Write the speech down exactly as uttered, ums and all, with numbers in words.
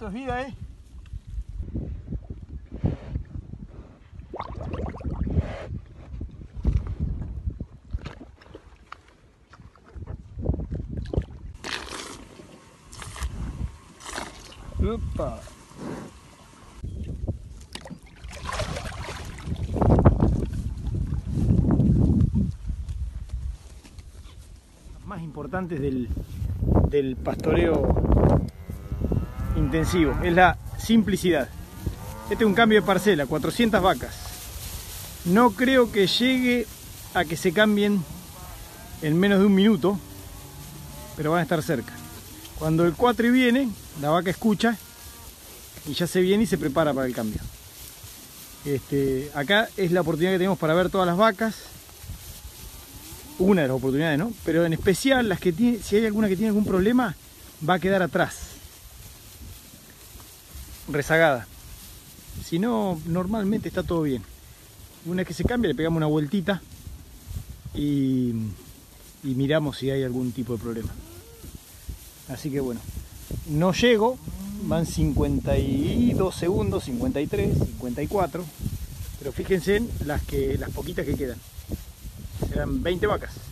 es vida, ¿eh? Opa. Más importantes del, del pastoreo intensivo es la simplicidad. Este es un cambio de parcela, cuatrocientas vacas. No creo que llegue a que se cambien en menos de un minuto, pero van a estar cerca. Cuando el cuatri viene, la vaca escucha y ya se viene y se prepara para el cambio. Este, acá es la oportunidad que tenemos para ver todas las vacas. Una de las oportunidades, ¿no? Pero en especial las que tiene, si hay alguna que tiene algún problema, va a quedar atrás, rezagada. Si no, normalmente está todo bien. Una vez que se cambia, le pegamos una vueltita y, y miramos si hay algún tipo de problema. Así que bueno, no llego, van cincuenta y dos segundos, cincuenta y tres, cincuenta y cuatro, pero fíjense en las, que, las poquitas que quedan. Serán veinte vacas.